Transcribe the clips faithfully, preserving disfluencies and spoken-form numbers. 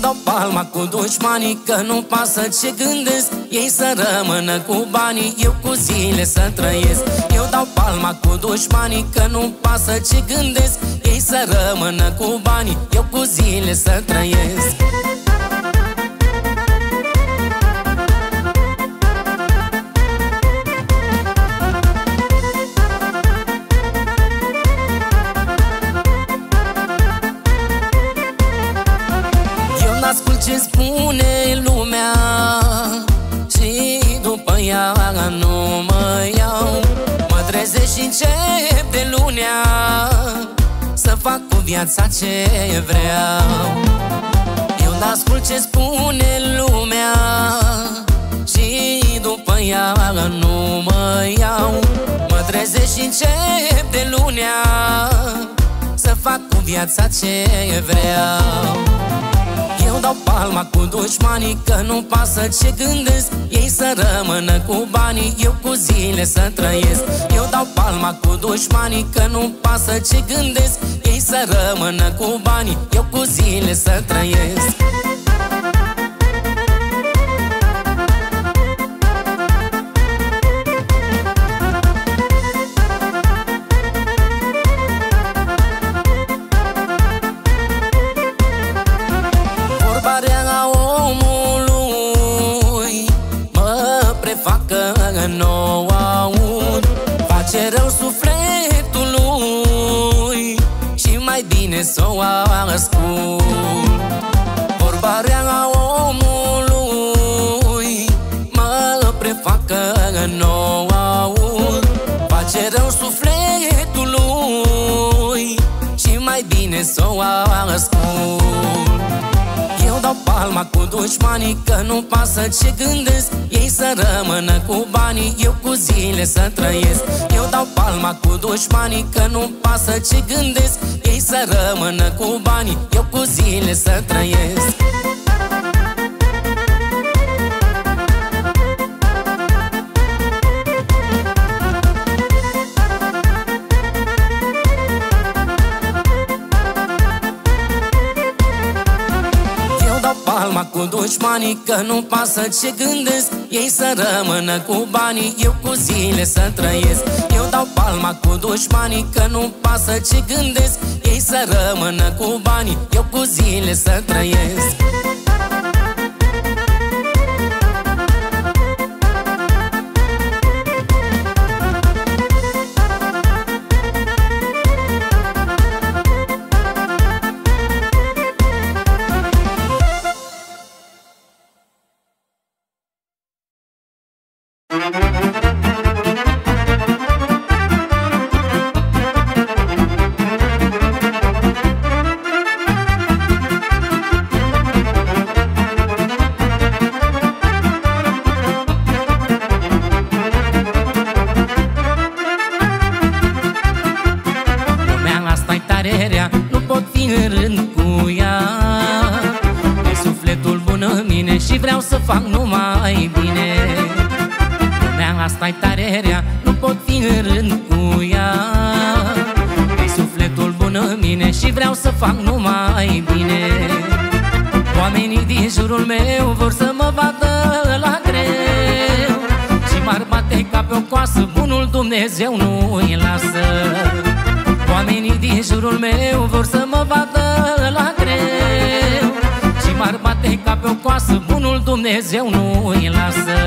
dau palma cu dușmanii, că nu pasă ce gândesc. Ei să rămână cu banii, eu cu zile să trăiesc. Eu dau palma cu dușmanii, că nu pasă ce gândesc. Ei să rămână cu banii, eu cu zile să trăiesc. Ascult ce spune lumea și după ea nu mă iau. Mă trezesc și încep de lunea să fac cu viața ce vreau. Eu ascult ce spune lumea și după ea nu mă iau. Mă trezesc și încep de lunea să fac cu viața ce vreau. Eu dau palma cu dușmanii, că nu pasă ce gândesc. Ei să rămână cu banii, eu cu zile să trăiesc. Eu dau palma cu dușmanii, că nu pasă ce gândesc. Ei să rămână cu banii, eu cu zile să trăiesc. Nu aud, face rău sufletului și mai bine să o ascult. Vorba rea a omului mă prefacă, nu aud, face rău sufletului și mai bine să o ascult. Eu dau palma cu dușmanii, că nu pasă ce gândesc. Ei să rămână cu banii, eu cu zile să trăiesc. Eu dau palma cu dușmanii, că nu pasă ce gândesc. Ei să rămână cu banii, eu cu zile să trăiesc. Palma cu dușmanii, că nu pasă ce gândesc. Ei să rămână cu banii, eu cu zile să trăiesc. Eu dau palma cu dușmanii, că nu pasă ce gândesc. Ei să rămână cu banii, eu cu zile să trăiesc. Nu pot fi în rând cu ea. E sufletul bun în mine și vreau să fac numai bine. Lumea asta-i tare rea, nu pot fi în rând cu ea. E sufletul bun în mine și vreau să fac numai bine. Oamenii din jurul meu vor să mă vadă la greu și m-ar bate ca pe o coasă, bunul Dumnezeu nu îi lasă. Oamenii din jurul meu vor să mă vadă la greu și m-ar bate ca pe o coasă, bunul Dumnezeu nu îi lasă.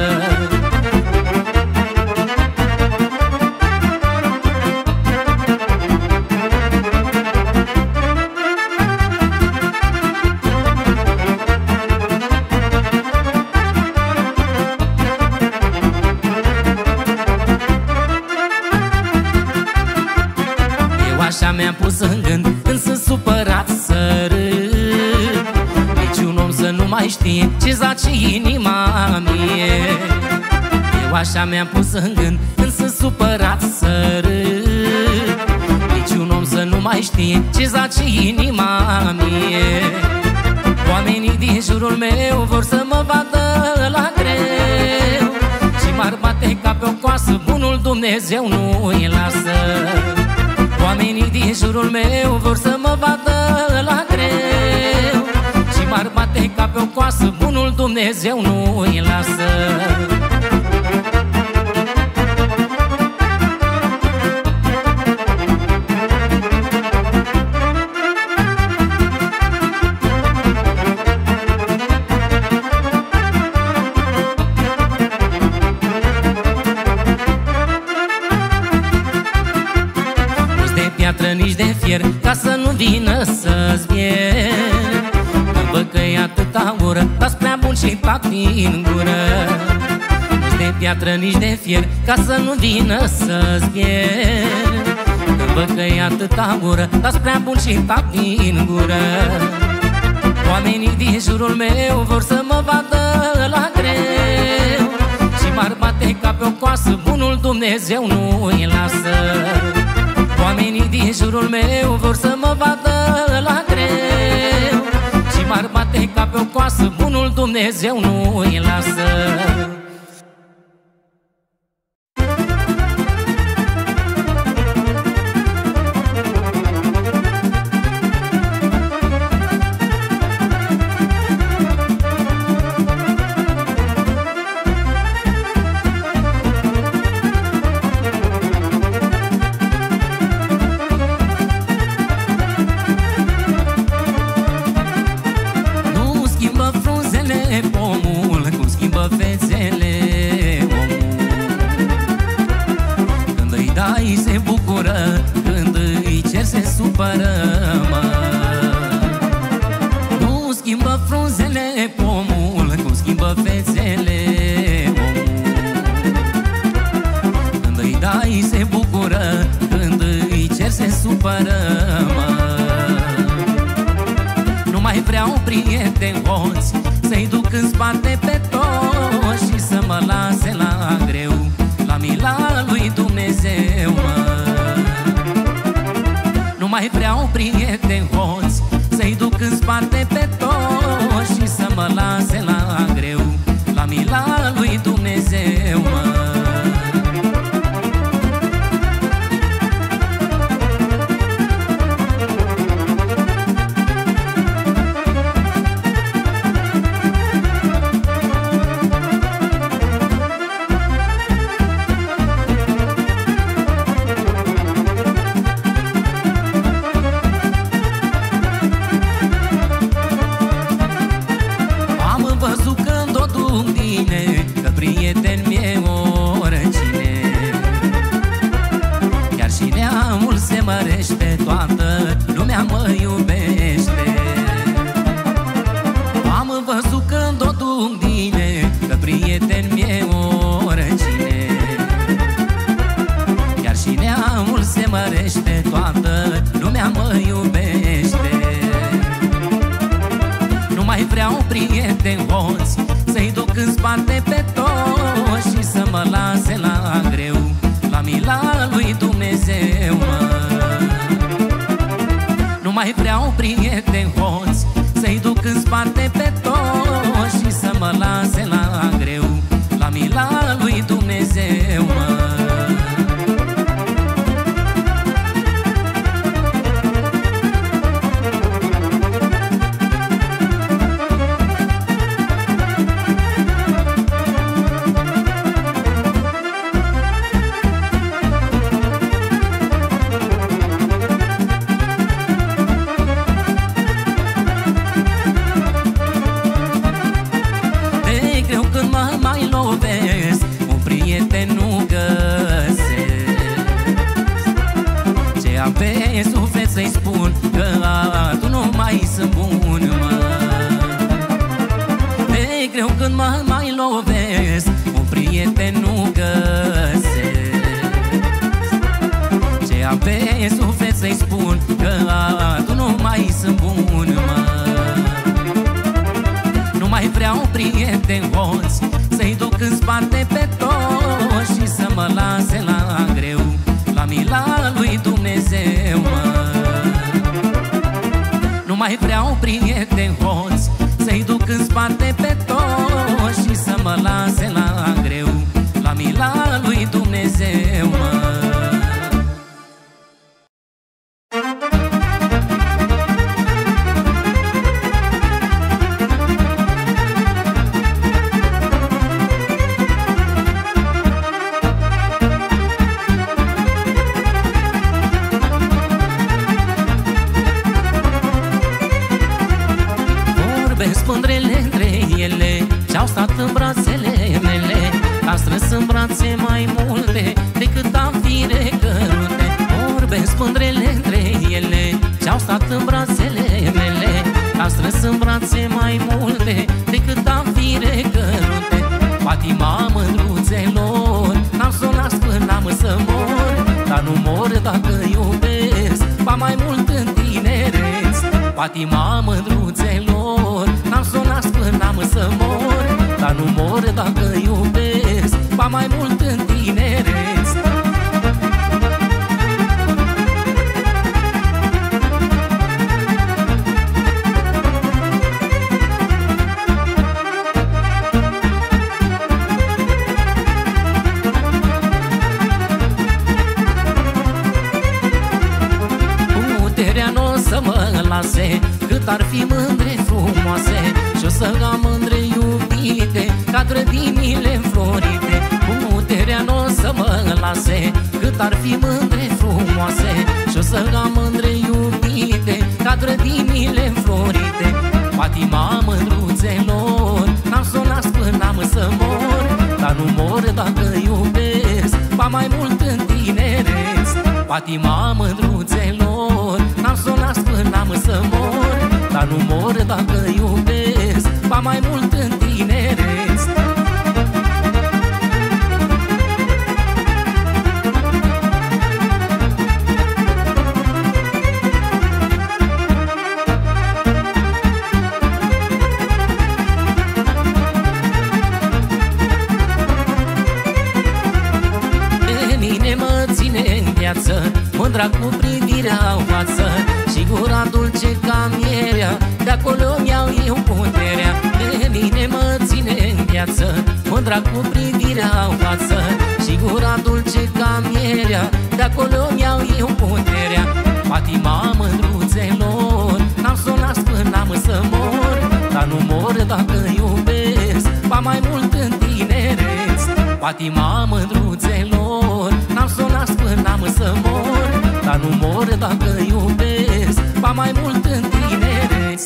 Așa mi-am pus în gând când sunt supărat să râd. Niciun om să nu mai știe ce zace inima mie. Eu așa mi-am pus în gând când sunt supărat să râd. Niciun om să nu mai știe ce zace inima mie. Oamenii din jurul meu vor să mă vadă la greu și m-ar bate ca pe o coasă, bunul Dumnezeu nu îi lasă. Oamenii din jurul meu vor să mă vadă la greu și m-ar bate Dumnezeu nu îi lasă. Nici de fier, ca să nu vină să-ți vier. Văd că-i atâta ură, dar-s prea bun și fac din gură. Nici de piatră, nici de fier, ca să nu vină să-ți vier. Văd că-i atâta ură, dar-s prea bun și fac din gură. Oamenii din jurul meu vor să mă vadă la greu și m-ar bate ca pe o coasă, bunul Dumnezeu nu îi lasă. Oamenii din jurul meu vor să mă vadă la greu și m-ar bate ca pe o coasă, bunul Dumnezeu nu îi lasă. Nu schimbă frunzele pomul, cum schimbă fețele omul. Când îi dai se bucură, când îi cer se supără, mă. Nu mai vreau prieteni hoți să-i duc în spate pe toți și să mă lase la greu, la mila lui Dumnezeu, mă. Nu mai vreau prieteni hoți să-i duc în spate pe toți și să mă lase la greu, la mila lui Dumnezeu, mă. Toată lumea mă iubește. Am văzut când o duc bine, că prieten mi-e oricine. Chiar și neamul se mărește, toată lumea mă iubește. Nu mai vreau prieteni hoți să-i duc în spate pe toți și să mă lase la greu, la mila lui Dumnezeu, mă. Nu mai vreau prieteni hoți să-i duc în spate pe toți și să mă lase la greu, la mila lui Dumnezeu, mă. Pe suflet să-i spun că tu nu mai sunt bun, mă. De greu când mă mai lovesc, un prieten nu găsesc. Ce am pe suflet să-i spun că tu nu mai sunt bun, mă. Nu mai vreau prieteni hoți să-i duc în spate pe toți și să mă lase la greu, la mila lui Dumnezeu, mă. Nu mai vreau prieteni hoți să-i duc în spate pe toți și să mă lase la greu, la mila lui Dumnezeu, mă. mândrele între ele și-au stat în brațele mele. Am strâns în brațe mai multe decât am fire cărute. Vorbesc mândrele între ele și-au stat în brațele mele. Am strâns în brațe mai multe decât am fire cărute. Patima mândruțelor, n-am să o las până am să mor, dar nu mor dacă iubesc, ba mai mult în tinereț. Patima mândruțelor, n-am să o las până am să mor, dar nu mor dacă iubesc, ba mai mult în tinereț. Să mă lase, cât ar fi mândre frumoase, și-o să am mândre iubite, ca grădinile înflorite. Puterea n-o să mă lase, cât ar fi mândre frumoase, și-o să am mândre iubite, ca grădinile înflorite. Patima mândruțelor, n-am să o las până am să mor, dar nu mor dacă iubesc, ba mai mult în tinereț. Patima mândruțelor, n-am să o las până am să mor, dar nu mor dacă iubesc, ba mai mult în tinereț. Mândra cu privirea în față și gura dulce ca mierea, de-acolo mi-au eu puterea. Pe mine mă ține în viață, mândra cu privirea în față și gura dulce ca mierea, de-acolo mi-au eu puterea. Patima mândruțelor, n-am să o las până am să mor, dar nu mor dacă iubesc, ba mai mult în tinereț. Patima mândruțelor, n-am să o las până am să mor, dar nu mor dacă iubesc, ba mai mult în tinereț.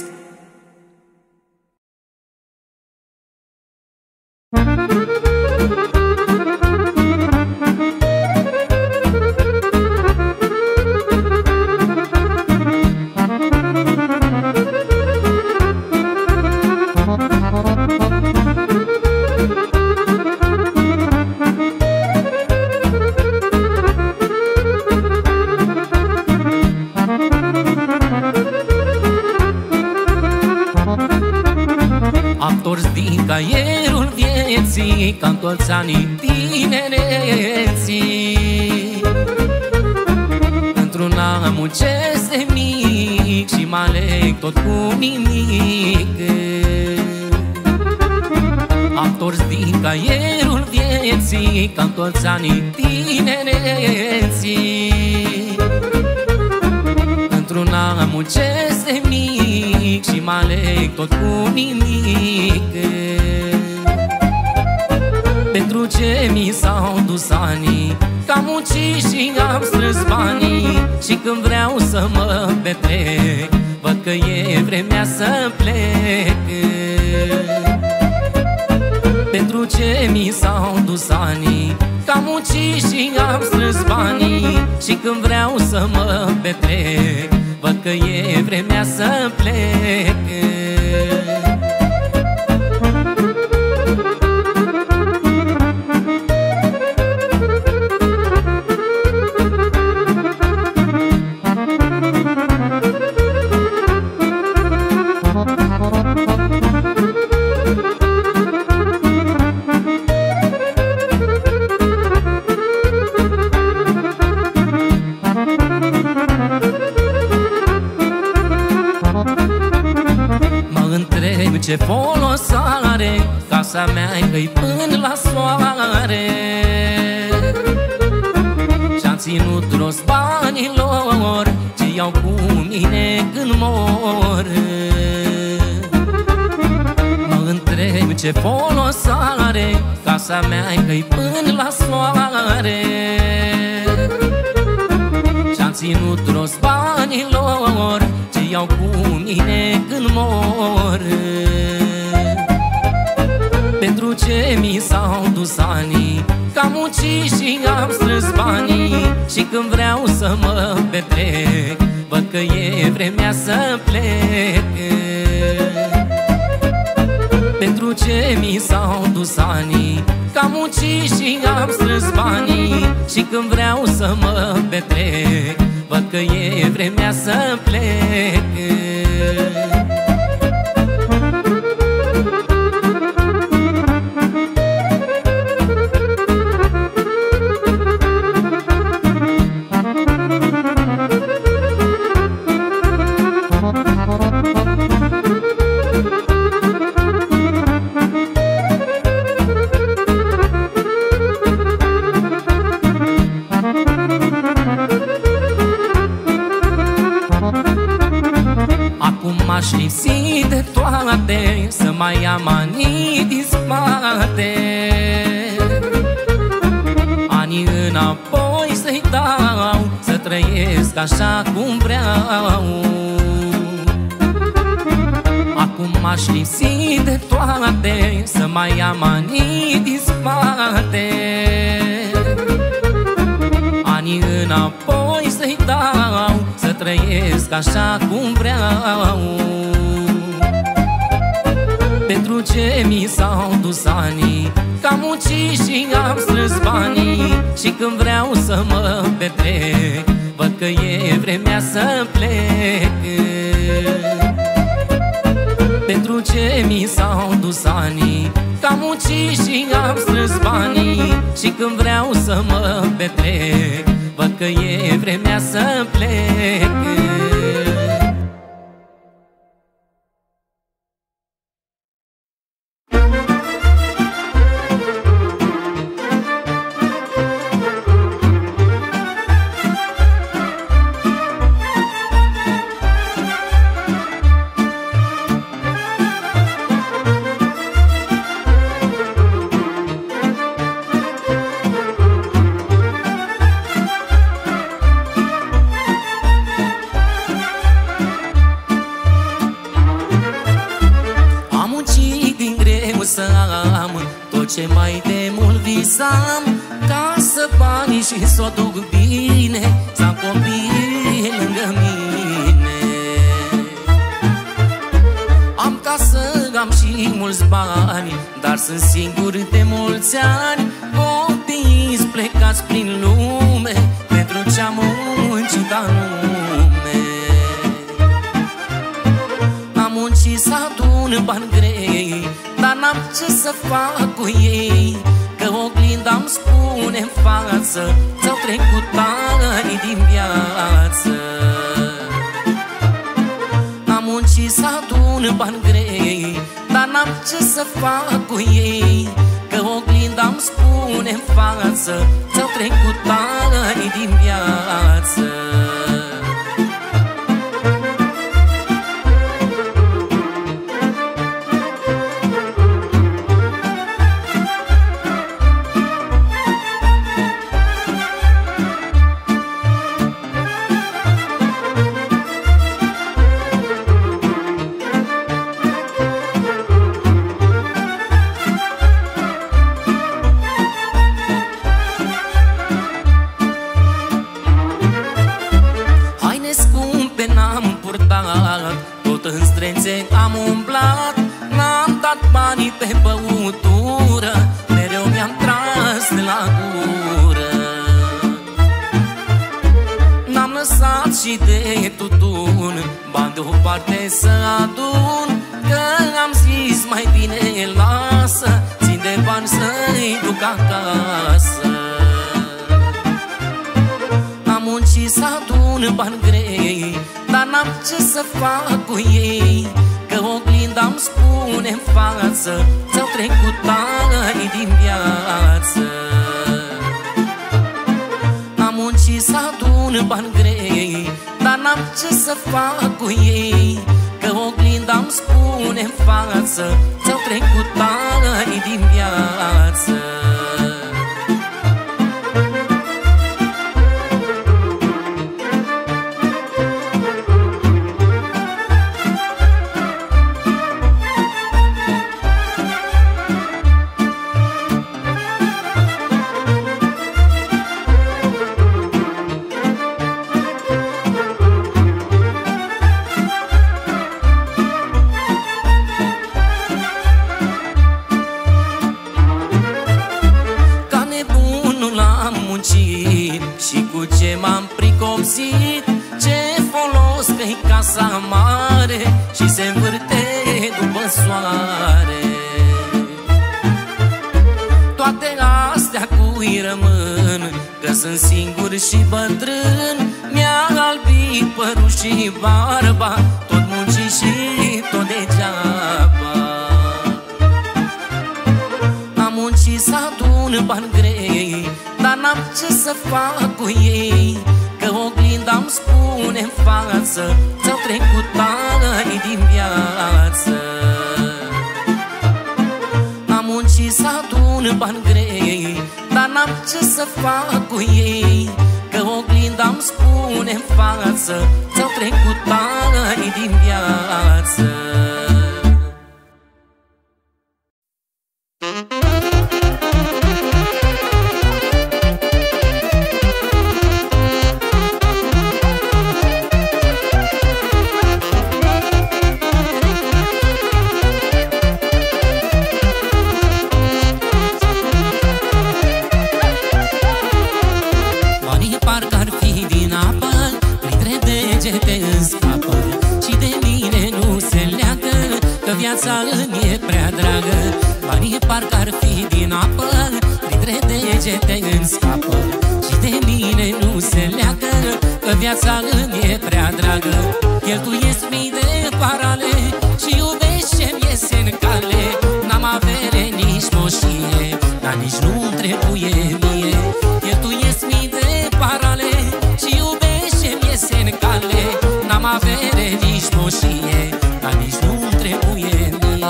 Caierul vieții, ca-n toți anii tinereții, într-un amucesc de mic și mă aleg tot cu nimic. Am tors din caierul vieții, ca-n toți anii tinereții, într-un amucesc de mic și mă aleg tot cu nimic. Pentru ce mi s-au dus anii, că am muncit și am strâns banii, și când vreau să mă petrec, văd că e vremea să plec. Pentru ce mi s-au dus anii, că am muncit și am strâns banii, și când vreau să mă petrec, văd că e vremea să plec. Ce folos are casa mea că-i până la soare, și-am ținut rost banilor ce iau cu mine când mor. Mă întreb ce folos are casa mea că-i până la soare, și-am ținut rost banilor ce iau cu mine când mor. Pentru ce mi s-au dus anii, că am muncit și am strâns banii, și când vreau să mă petrec, văd că e vremea să plec. Pentru ce mi s-au dus anii, că am muncit și am strâns banii, și când vreau să mă petrec, văd că e vremea să plec. M-aș lipsi de toate, să mai am anii din spate, anii înapoi să-i dau, să trăiesc așa cum vreau. Acum m-aș lipsi de toate, să mai am anii din spate, anii înapoi să-i dau, să trăiesc așa cum vreau. Pentru ce mi s-au dus anii, că am muncit și am strâns banii, și când vreau să mă petrec, văd că e vremea să plec. Pentru ce mi s-au dus anii, că am muncit și am strâns banii, și când vreau să mă petrec, văd că e vremea să plec. Ce mai de mult visam, ca să banii și s-o duc bine, să am copii lângă mine. Am casă, am și mulți bani, dar sunt singur de mulți ani. Copiii-s plecați prin lume, pentru ce-am muncit anume. Am muncit să adun bani grei, dar n-am ce să fac cu ei, că oglinda-mi spune-n față, ți-au trecut ani din viață. Am muncit să adun bani grei, dar n-am ce să fac cu ei, că oglinda-mi spune-n față, ți-au trecut ani din viață. Tot în strânțe am umblat, n-am dat banii pe băutură, mereu mi-am tras de la gură. N-am lăsat și de tutun, bani deoparte să adun, că am zis mai bine lasă, țin de bani să-i duc acasă. Am muncit să adun bani grei, dar n-am ce să fac cu ei, că oglinda-mi spune-n față, ți-au trecut ani din viață. Am muncit să adun bani grei, dar n-am ce să fac cu ei, că oglinda-mi spune-n față, ți-au trecut ani din viață. se învârte după soare. Toate astea cui rămân, că sunt singur și bătrân. Mi-a albit părul și barba, tot munci și tot degeaba. Am muncit să adun bani grei, dar n-am ce să fac cu ei, că oglinda-mi spune-n față, ți-au trecut ani din viață. Am muncit să adun bani grei, dar n-am ce să fac cu ei, că oglinda-mi spune-n față, ți-au trecut ani din viață. Viața îmi e prea dragă, banii parcă ar fi din apă, printre degete îmi scapă. Și de mine nu se leagă, că viața îmi e prea dragă. Cheltuiesc mii de parale și iubesc ce-mi iese în cale. N-am avere nici moșie, dar nici nu-mi trebuie mie. Cheltuiesc mii de parale și iubesc ce-mi iese în cale. N-am avere nici moșie, dar nici nu-mi trebuie mie.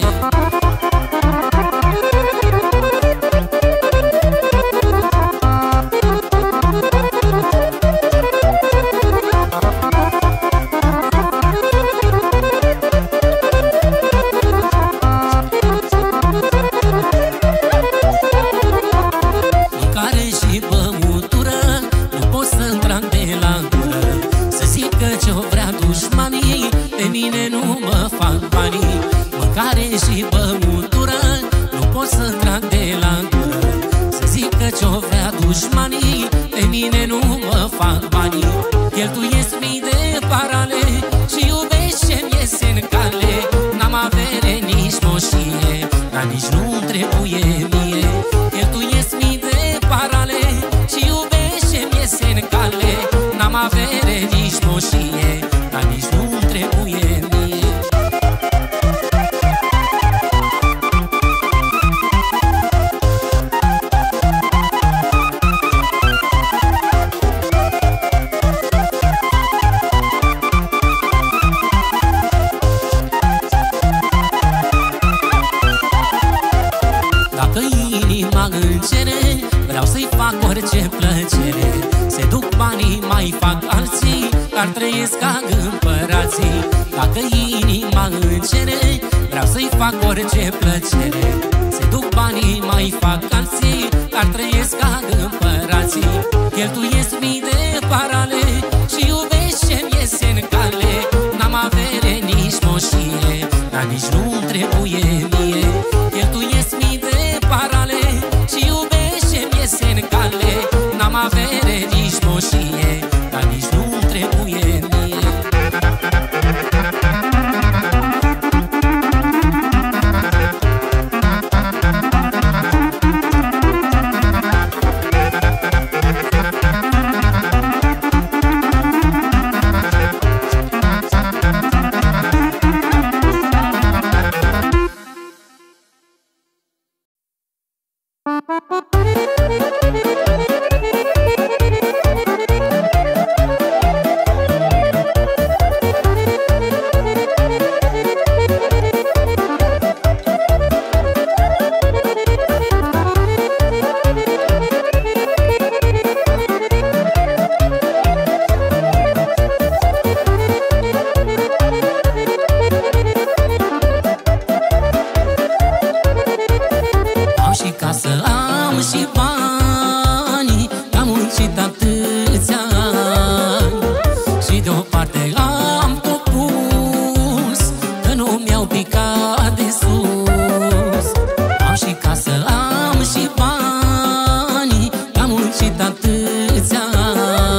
Mâncare și băutură nu pot să-mi trag de la gură, să zic că ce-o vrea dușmanii, de mine nu mă fac banii. Mâncare și băutură nu pot să trag de la gură, să zic că ce-o vrea dușmanii, de mine nu mă fac banii. Cheltuiesc mii de parale și iubesc ce-mi iese în cale. N-am avere nici moșie, dar nici nu-mi trebuie mie. Cheltuiesc mii de parale și iubesc ce-mi iese în cale. N-am avere nici moșie, dar nici nu-mi trebuie mie. Vreau să-i fac orice plăcere, se duc banii, mai fac alții, dar trăiesc ca împărații. Dacă inima îmi cere, vreau să-i fac orice plăcere, se duc banii, mai fac alții, dar trăiesc ca împărații. Cheltuiesc mii de parale și iubesc ce-mi iese în cale. N-am avere nici moșie, dar nici nu-mi trebuie mie. Cheltuiesc mii de parale și iubesc ce-mi iese în cale. N-am avere nici moșie, dar nici nu-mi trebuie mie.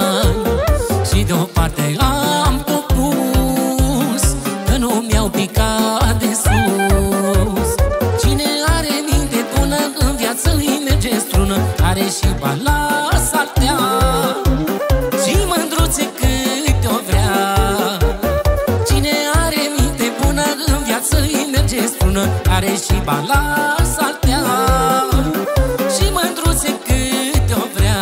Și deoparte am tot pus, că nu mi-au picat de sus. Cine are minte bună în viață îi merge strună, are și bani la saltea și mândruțe câte o vrea. Cine are minte bună în viață îi merge strună, are și bani la saltea și mândruțe câte o vrea.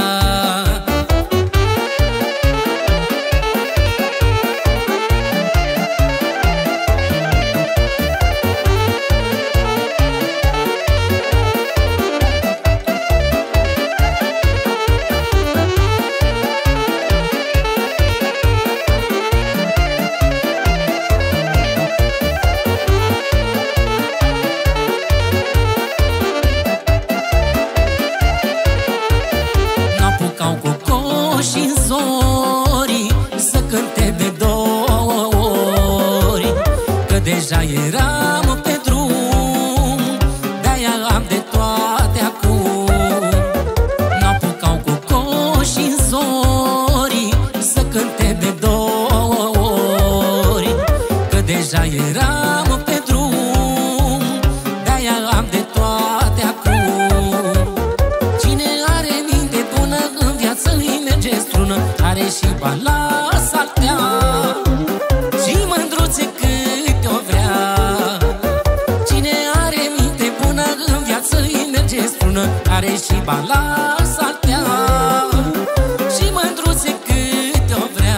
Deja eram pe drum, de-aia am de toate acum. N-apucau cocoșii în zori să cânte de două ori, că deja eram pe drum, de-aia am de toate acum. Cine are minte bună în viață îi merge strună, are și bani la saltea și mândruțe câte o vrea. Cine are minte bună în viață îi merge strună, are și bani la saltea și mândruțe câte o vrea.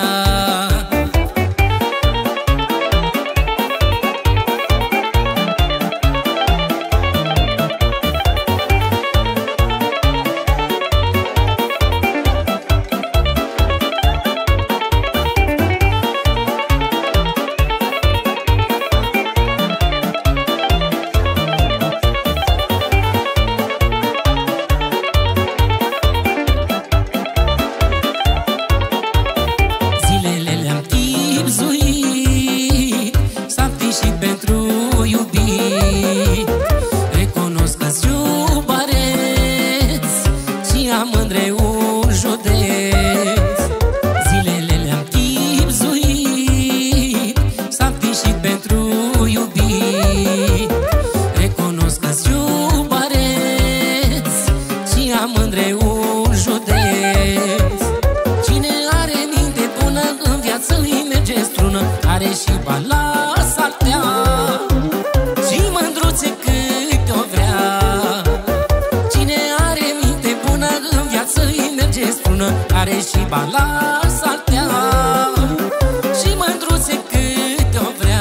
Are și bani la saltea și mândruțe câte o vrea.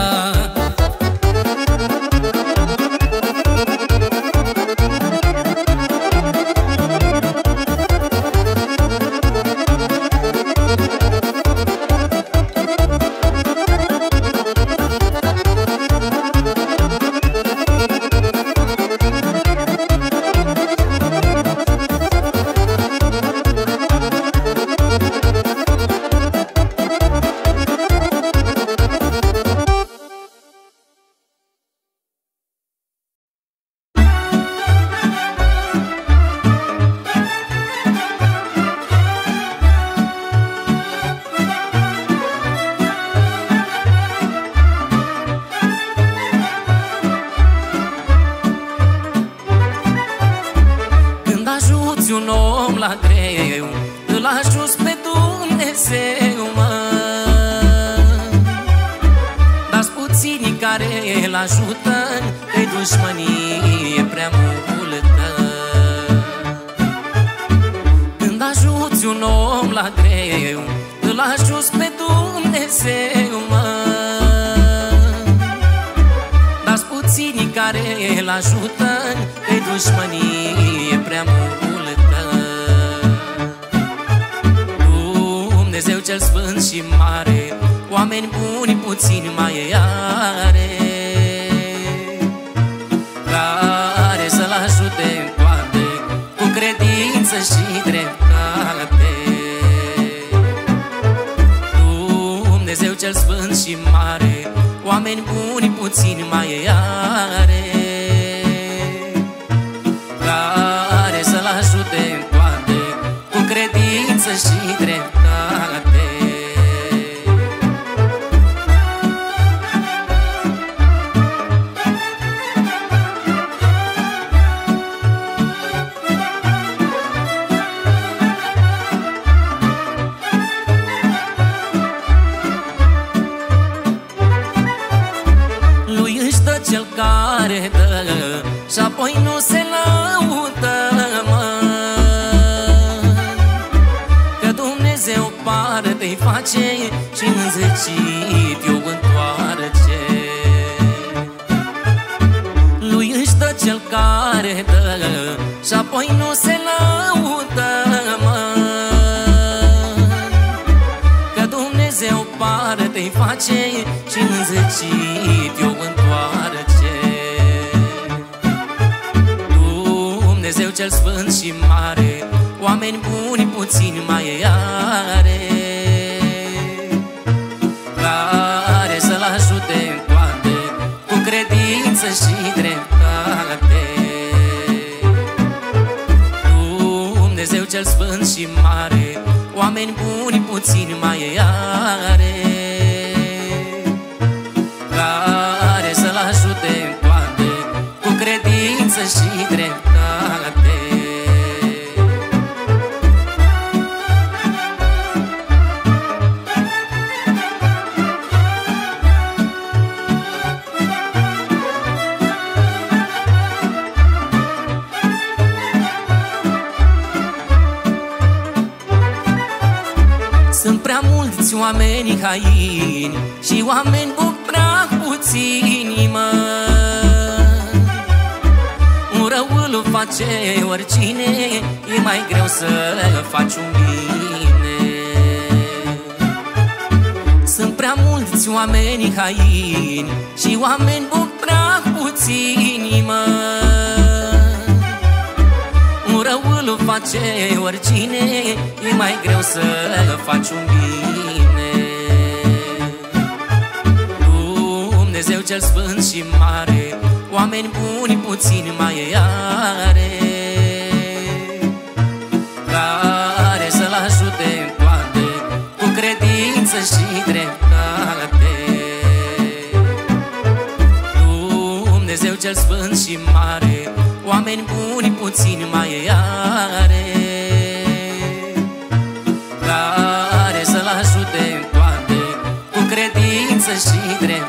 Un om la greu îl ajuns pe Dumnezeu, mă. Dar-s puținii care îl ajută, că-i dușmănie prea multă. Când ajuți un om la greu îl ajuns pe Dumnezeu, mă. Dar-s puținii care îl ajută, că-i dușmănie prea multă. Dumnezeu cel sfânt și mare, oameni buni puțini mai are, care să-l ajute în toate, cu credință și dreptate. Dumnezeu cel sfânt și mare, oameni buni puțini mai are, care să-l ajute în toate, cu credință și dreptate. stă cel care dă și apoi nu se lăudă, mă, că Dumnezeu parte-i face și înzecit eu întoarce. Lui își dă cel care dă și apoi nu se lăudă, mă, că Dumnezeu parte-i face și înzecit eu întoarce. Dumnezeu cel sfânt și mare, oameni buni puțini mai are, care să-l ajute în toate, cu credință și dreptate. Dumnezeu cel sfânt și mare, oameni buni puțini mai are, care să-l ajute în toate, cu credință și dreptate. Sunt prea mulți oameni haini și oameni buni prea puțini, mă. Un rău îl face oricine, e mai greu să faci un bine. Sunt prea mulți oameni haini și oameni buni prea puțini, mă. Un rău îl face oricine, e mai greu să faci un bine. Dumnezeu cel sfânt și mare, oameni buni puțini mai are, care să-l ajute în toate, cu credință și dreptate. Dumnezeu cel sfânt și mare, oameni buni puțini mai are, care să-l ajute în toate, cu credință și dreptate.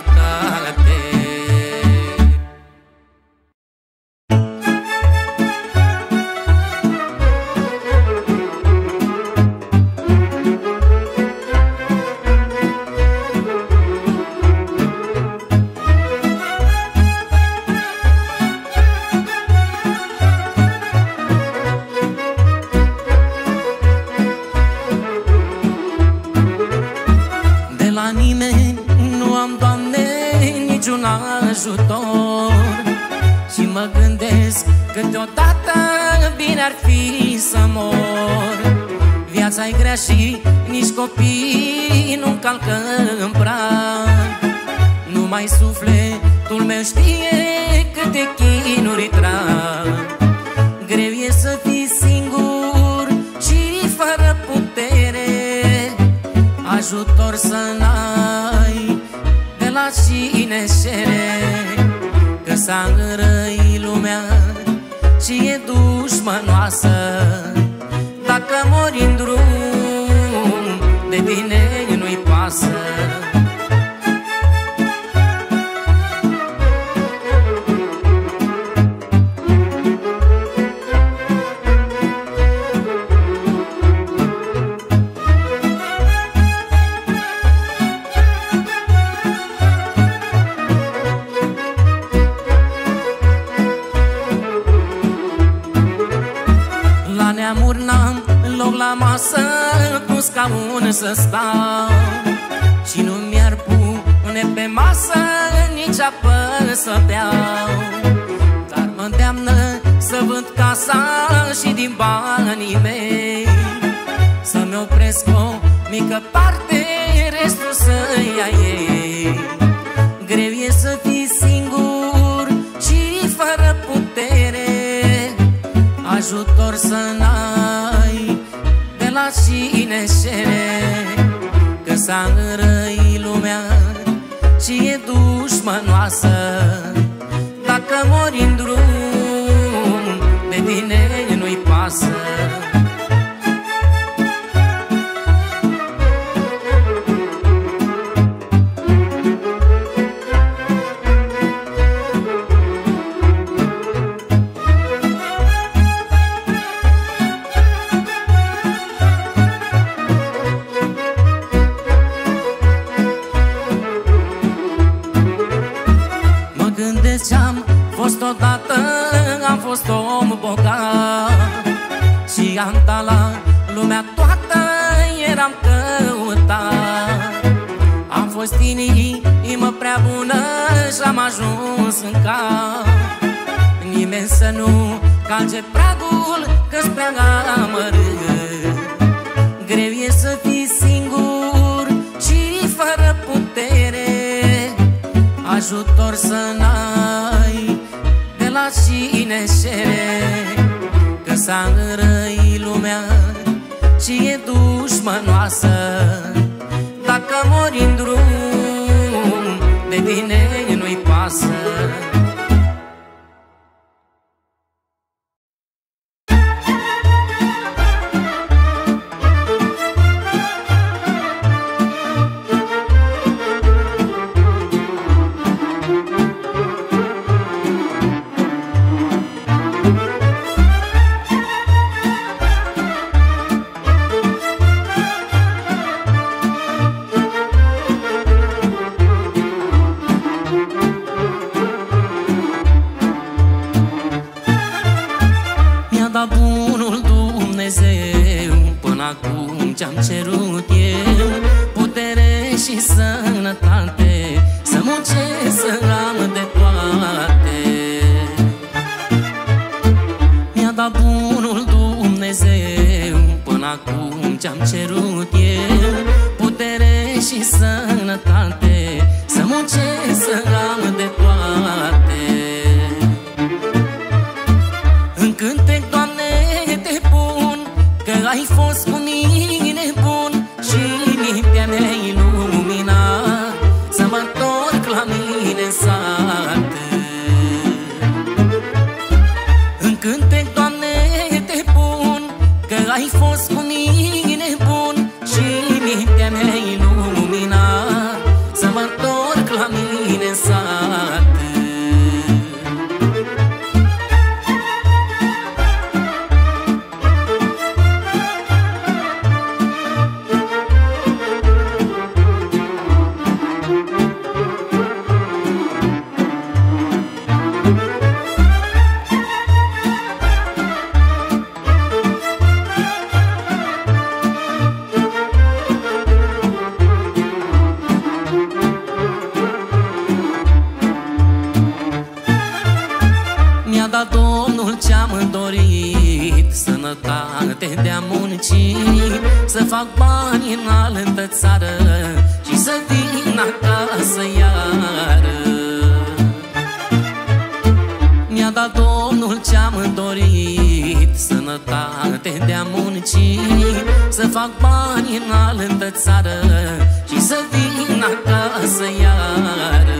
Ajutor și mă gândesc câteodată bine ar fi să mor. Viața-i grea și nici copii nu calcă în prag. Numai sufletul meu știe câte chinuri trag. Greu e să fii singur și fără putere, ajutor să n-ai de la cine cere, că s-a înrăit lumea și e dușmănoasă. Dacă mori în drum, de bine nu-i pasă. La masă cu scaun să stau și nu mi-ar pune pe masă nici apă să beau. Dar mă îndeamnă să vând casa și din banii mei să-mi opresc o mică parte, restul să ia ei. Greu e să fii singur și fără putere, ajutor să n-ai de la cine cere, că s-a înrăit lumea și e dușmănoasă. Dacă mori în drum, de bine nu-i pasă. vezi ce-am fost odată, am fost om bogat și am dat la lumea toată, eram căutat. Am fost inimă prea bună și-am ajuns în cap. Nimeni să nu calce pragul, că-s prea amărât. Greu e să fii singur și fără putere, ajutor să n-ai de la cine cere. Că s-a înrăit lumea și e dușmănoasă. Dacă mori în drum, de bine nu-i pasă. Bunul Dumnezeu, până acum ce-am cerut eu, putere și sănătate, să muncesc, să am de toate. Mi-a dat bunul Dumnezeu, până acum ce-am cerut eu, putere și sănătate, să muncesc, să am de toate. În cântec, Doamne, te pun, că ai fost cu mine bun și mintea mea iluminat, să mă întorc la mine în sat. În cântec, Doamne, te pun, că ai fost cu mine bun și mintea mea iluminat, să mă întorc la mine în sat. Mi-a dat Domnul ce-am dorit, sănătate de-a muncit, să fac bani în altă țară și să vin acasă iară. Mi-a dat Domnul ce-am dorit, sănătate de-a muncit, să fac bani în altă țară și să vin acasă iară.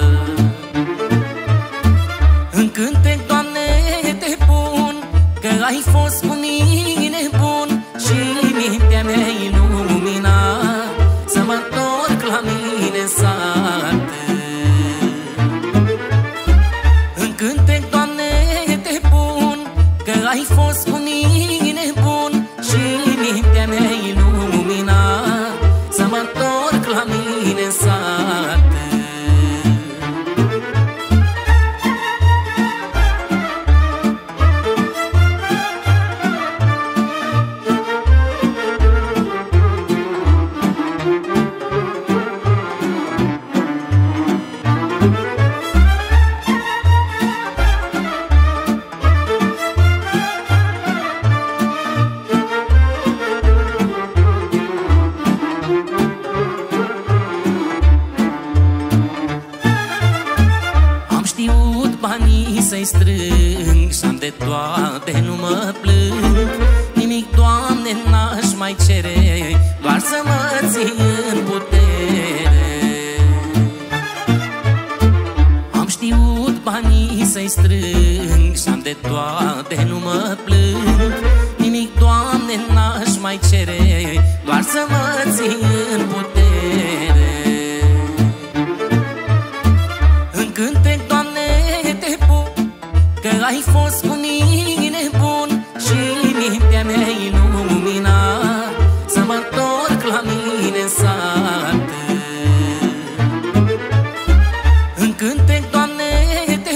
În cântec, Doamne, te pun, că ai fost cu mine bun și mintea mea iluminat, să mă întorc la mine în sat. În cântec, Doamne, te pun, că ai fost cu mine bun și mintea mea iluminat, să mă întorc la mine în sat. Să-i strâng și-am de toate, nu mă plâng. Nimic, Doamne, n-aș mai cere, doar să mă ții în putere. Am știut banii să-i strâng și-am de toate, nu mă plâng. Nimic, Doamne, n-aș mai cere, doar să mă ții în putere. În cântec, Doamne, te pun, că ai fost cu mine bun și mintea mea iluminat, să mă întorc la mine în sat. În cântec, Doamne, te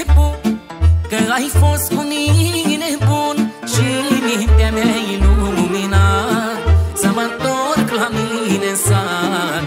ai fost cu mine bun și mintea mea iluminat să mă întorc la mine în sat.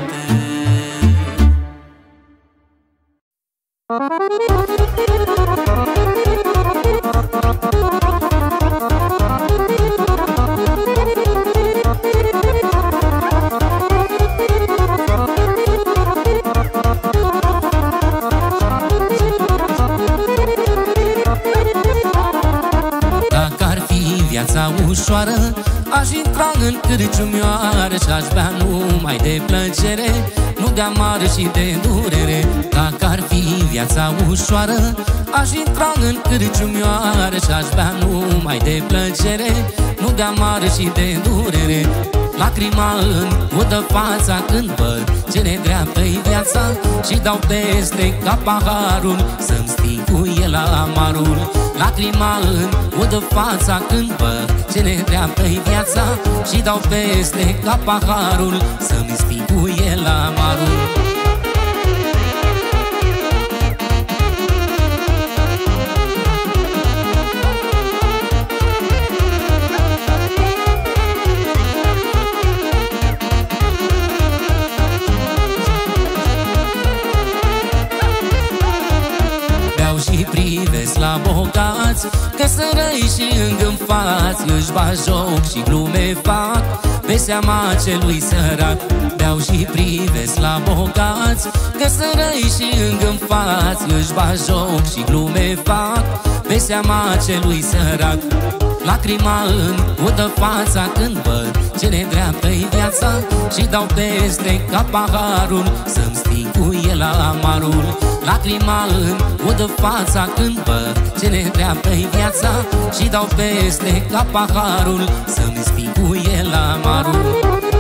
Viața ușoară, aș intra în cârciumioară și-aș bea numai de plăcere, nu de amară și de durere. Dacă ar fi viața ușoară, aș intra în cârciumioară și-aș bea numai de plăcere, nu de amară și de durere. Lacrima în udă fața când văd ce nedreaptă-i viața și dau peste ca paharul să-mi sting cu el amarul. Lacrima în udă fața când văd ce nedreaptă-i viața și dau peste ca paharul să-mi sting cu el amarul. Privesc la bogați, că sărăi și îngânfați, își bat joc și glume fac pe seama celui sărac. Beau și privesc la bogați, că sărăi și îngânfați, își bat joc și glume fac pe seama celui sărac. Lacrima în udă fața când văd ce nedreaptă-i viața și dau peste ca paharul să-mi sting cu el amarul. Lacrima în udă fața când văd ce nedreaptă-i viața și dau peste ca paharul să-mi sting cu el amarul.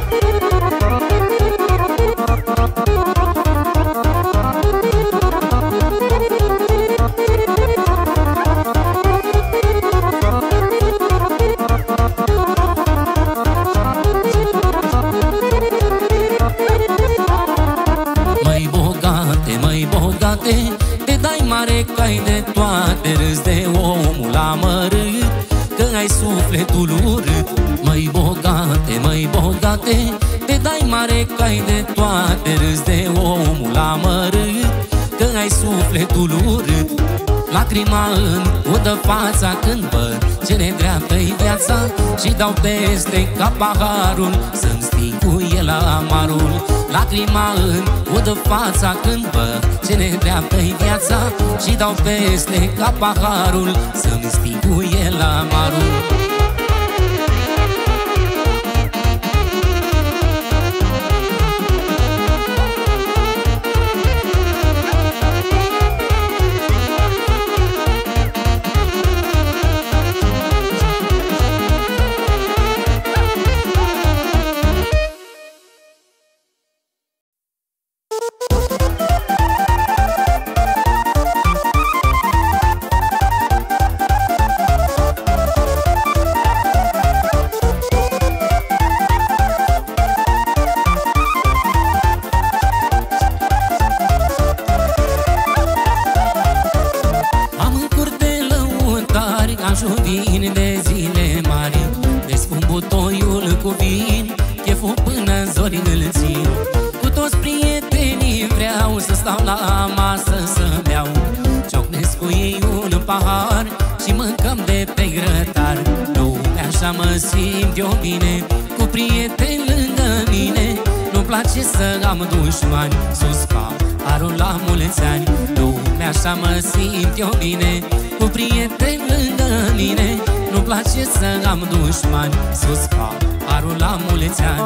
Te dai mare că ai de toate, râzi de omul amărât, că ai sufletul urât. Măi bogate, măi bogate, te dai mare că ai de toate, râzi de omul amărât, că ai sufletul urât. Lacrima în udă fața când văd ce nedreaptă-i viața și dau peste ca paharul să-mi sting cu el amarul. Lacrima în udă fața când văd ce nedreaptă-i viața și dau peste ca paharul să-mi sting cu el amarul. Vin de zile mari, desfund butoiul cu vin, cheful până în zori îl țin. Cu toți prietenii vreau să stau la masă să beau, ciocnesc cu ei un pahar și mâncăm de pe grătar. Lumea așa mă simt eu bine, cu prieteni lângă mine. Nu-mi place să am dușmani, sus paharul la mulți ani. Lumea așa mă simt eu bine, cu prieteni lângă mine. Nu-mi place să am dușmani, sus paharul la mulți ani.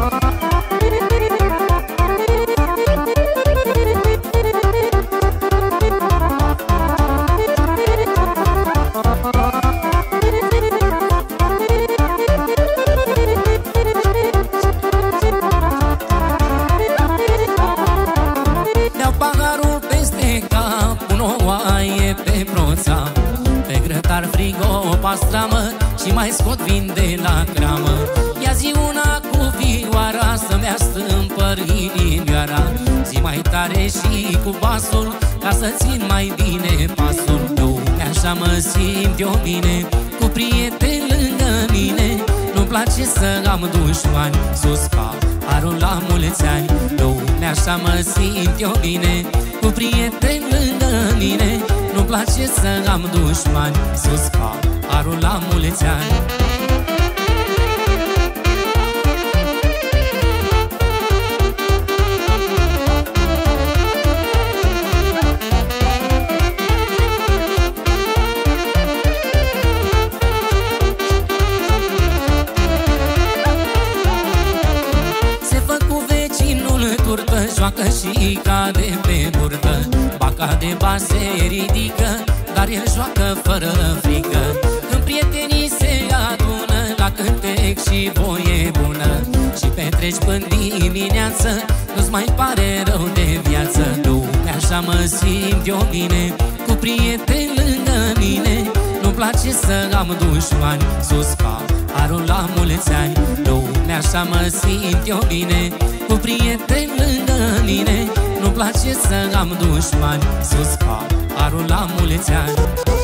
Beau paharul peste cap, pun o oaie pe proța, pe grătar frig o pastramă și mai scot vin de la cramă. Ia zi una cu vioara să-mi astâmpăr inimioara, zi mai tare și cu basul ca să țin mai bine pasul. Lumea așa mă simt eu bine, cu prieteni lângă mine. Nu-mi place să am dușmani, sus paharul la mulți ani. Lumea așa mă simt eu bine, cu prieteni lângă mine. Nu-mi place să am dușmani, sus paharul la mulți ani. Joacă și cade pe burtă, baca de bani se ridică, dar el joacă fără frică. Când prietenii se adună la cântec și voie bună, și petreci până dimineață, nu-ți mai pare rău de viață. Lumea așa mă simt eu bine, cu prieteni lângă mine. Nu-mi place să am dușmani, sus paharul la mulți ani. Lumea așa mă simt eu bine, cu prieteni lângă mine. Nu-mi place să am dușmani, sus paharul la mulți ani.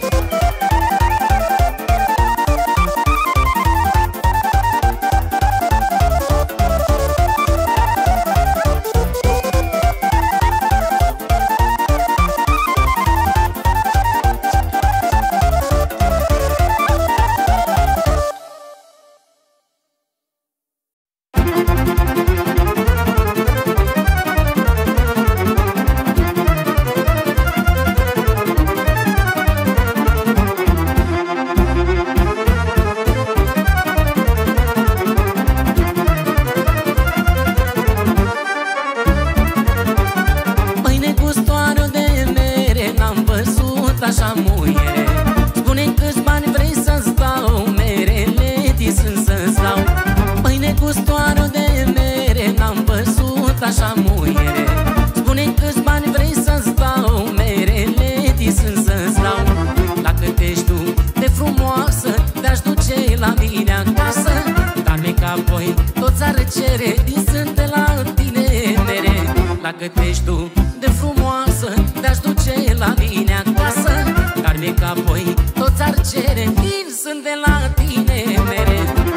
Așa muiere, spune câți bani vrei să-ți dau, merele sunt să-ți dau. Păi negustoară de mere, n-am văzut așa muiere. Spune câți bani vrei să-ți dau, merele sunt să-ți dau. Dacă te-ești tu de frumoasă, te-aș duce la mine acasă, dar mi-e apoi toți ar cere din sân de la tine mere. Dacă te-ești tu de frumoasă, te-aș duce la mine acasă, dar mi-e că apoi toți ar cere din sân de la tine mere.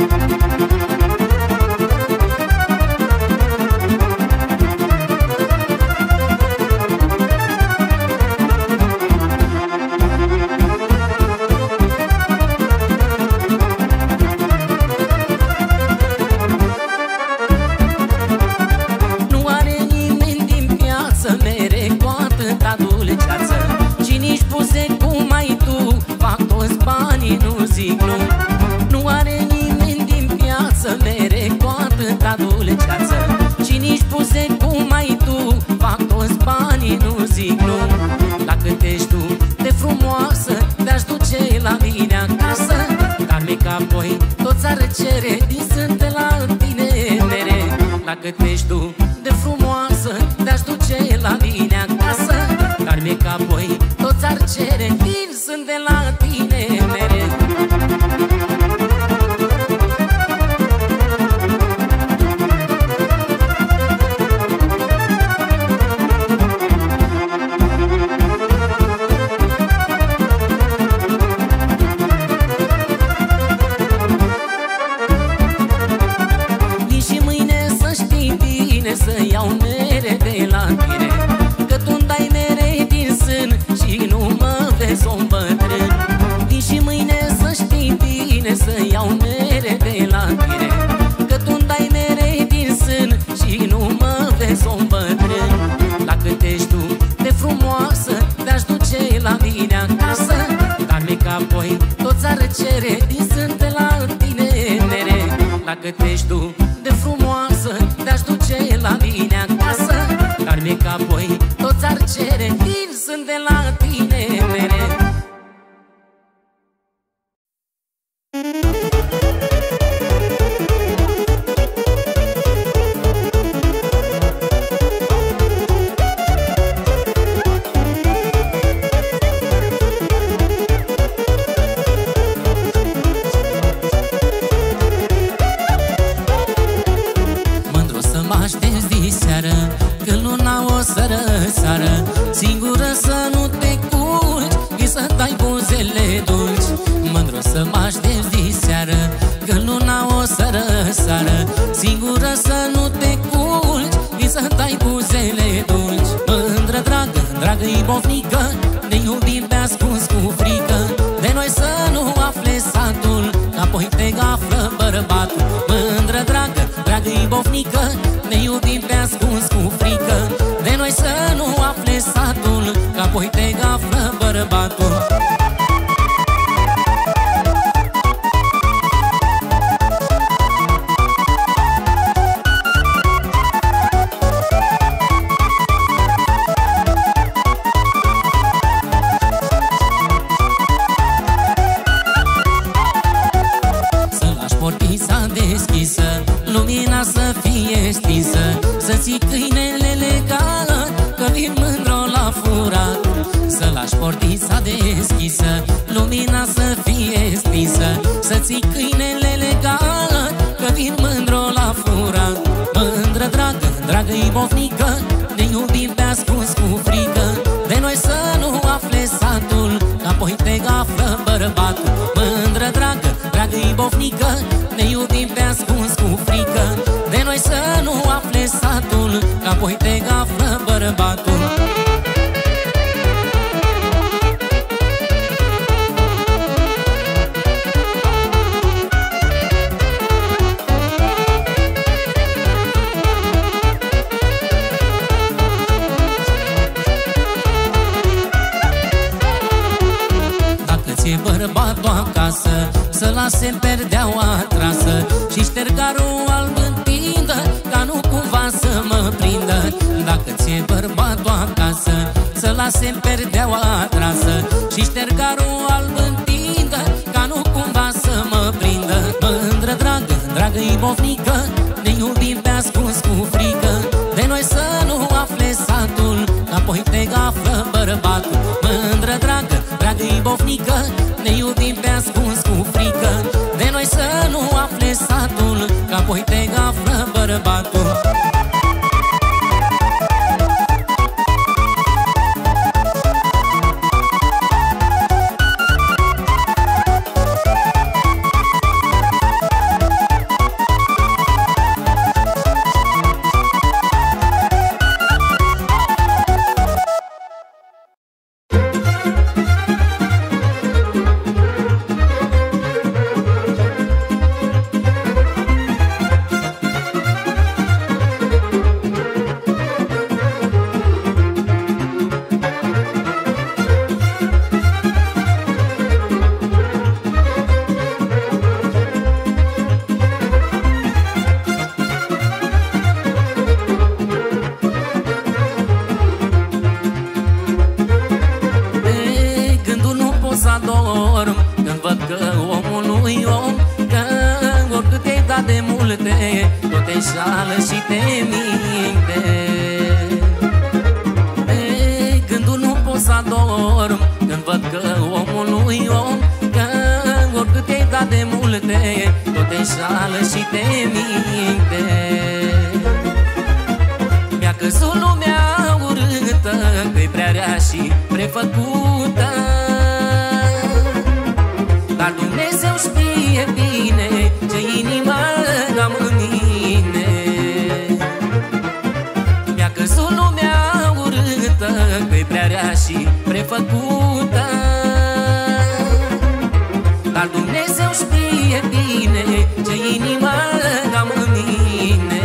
Nu are nimeni din piață mere cu atâta dulceață, și nici buze cum ai tu fac toți banii, nu zic nu. Nu are nimeni din piață mere cu atâta dulceață, și nici buze cum ai tu fac toți banii, nu zic nu. Dacă te-ești tu de frumoasă, te-aș duce la mine acasă, dar mi-e că apoi toți ar cere din sân de la tine mere. Dacă te-ești tu de frumoasă, te-aș duce la mine acasă, dar mi-e că apoi toți ar cere din sân de la tine mere. Să iau mere de la tine, că tu-mi dai mere din sân și nu mă vezi om bătrân. Vin și mâine să știi bine, să iau mere de la tine, că tu-mi dai mere din sân și nu mă vezi om bătrân. Dacă te-ești tu de frumoasă, te-aș duce la mine acasă, dar mi-e că apoi toți ar cere din sân de la tine mere. Dacă te-ești tu de frumoasă, te-aș duce la mine acasă, dar mi-e că apoi toți ar cere din sân de la tine mere. Că luna o să răsară, singură să nu te dragă ibovnică, ne iubim pe ascuns cu frică, de noi să nu afle satul, că apoi te gaflă bărbatul. Mândră dragă, dragă ibovnică, ne iubim pe ascuns cu frică, de noi să nu afle satul, că apoi te gaflă bărbatul. Lumina să fie stinsă, să ții câinele legat, că vin mândro la furat. Să lași portița deschisă, lumina să fie stinsă, să ții câinele legat, că vin mândro la furat. Mândră dragă, dragă ibovnică, ne iubim pe ascuns cu frică, de noi să nu afle satul, că apoi te gaflă bărbatul. Mândră dragă, dragă ibovnică, ne iubim pe ascuns cu frică, de noi să nu afle satul, că apoi te gaflă bărbatul. Ție bărbatul acasă, să lase perdeaua trasă și ștergarul alb întindă, ca nu cumva să mă prindă. Dacă ție bărbatul acasă, să lase perdeaua trasă și ștergarul alb întindă, ca nu cumva să mă prindă. Mândră dragă, dragă ibovnică, ne iubim pe ascuns cu frică, de noi să nu afle satul, că apoi te gaflă bărbatul. Mândră dragă, dragă ibovnică, ne iubim pe ascuns cu frică, de noi să nu afle satul, că apoi te gaflă bărbatul. Tot te înșală și te minte. E, gândul nu pot să adorm când văd că omul nu-i om, că oricât te-ai dat de multe, tot te înșală și te minte. Mi-a căzut lumea urâtă, că-i prea rea și prefăcută, dar Dumnezeu știe bine ce inima am în mine. Mi-a căzut lumea urâtă, că-i prea rea și prefăcută, dar Dumnezeu știe bine ce inima am în mine.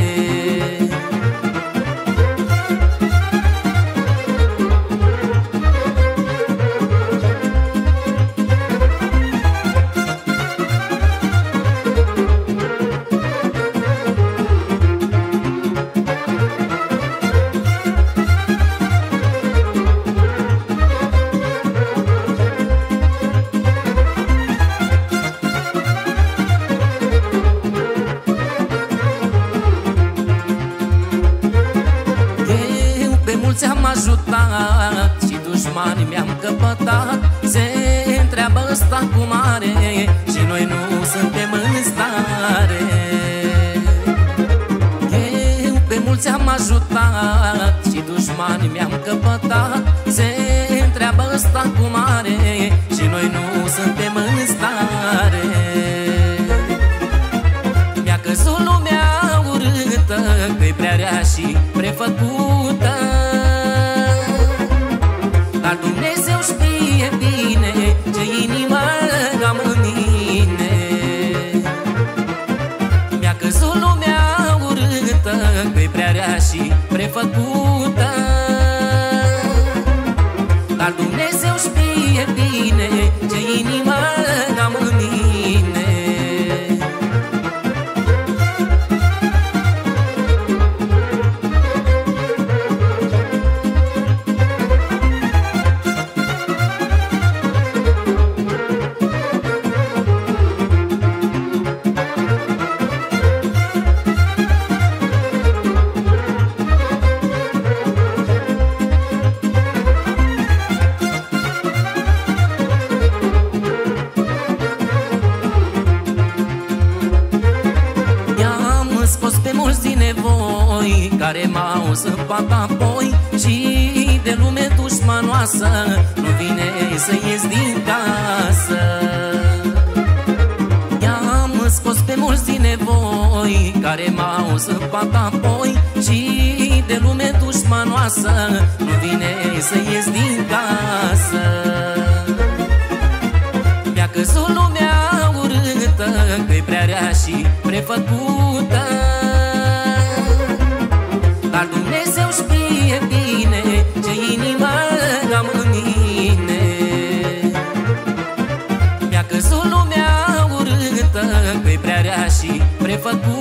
Ți-am ajutat și dușmani mi-am căpătat. Se întreabă ăsta cum are și noi nu suntem în stare. Eu pe mulți am ajutat și dușmani mi-am căpătat. Se întreabă ăsta cum are și noi nu suntem în stare. Mi-a căzut lumea urâtă, că-i prea rea și prefăcută, săpat apoi și de lume dușmanoasă nu vine să ies din casă. I-am scos pe mulți din nevoi care m-au săpat apoi și de lume dușmanoasă nu vine să ies din casă. Mi-a căzut lumea urâtă, că-i prea rea și prefăcută, dar Dumnezeu știe bine ce inimă am în mine. Mi-a căzut lumea urâtă, că-i prea rea și prefăcută,